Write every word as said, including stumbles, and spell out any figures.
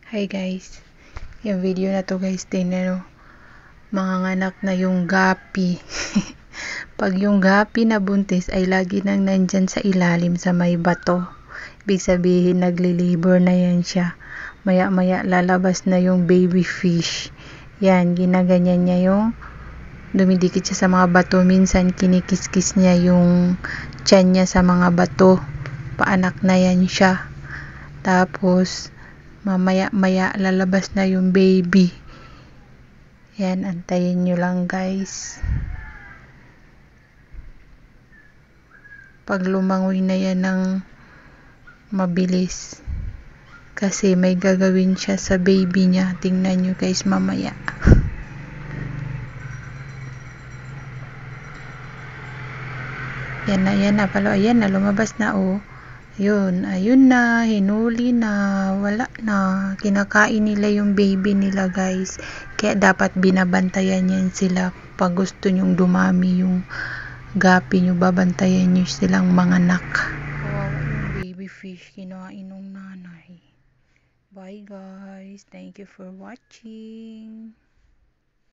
Hi guys, yung video na to guys, tingnan nyo, manganganak na yung gapi. Pag yung gapi na buntis ay lagi nang nandyan sa ilalim sa may bato, ibig sabihin nagli-labor na yan siya. Maya maya lalabas na yung baby fish. Yan, ginaganyan niya yung dumidikit siya sa mga bato, minsan kinikis-kis niya yung tiyan niya sa mga bato. Paanak na yan siya. Tapos mamaya maya lalabas na yung baby. Yan, antayin nyo lang guys. Pag lumangoy na yan ng mabilis, kasi may gagawin siya sa baby niya. Tingnan nyo guys mamaya. Yan na, yan na pala. Ayan na, lumabas na oh. Yun, ayun na, hinuli na, wala na, kinakain nila yung baby nila guys. Kaya dapat binabantayan yan sila. Pag gusto nyong dumami yung gapi nyo, babantayan nyo silang manganak. Kawawa yung baby fish, kinain ng nanay. Bye guys, thank you for watching.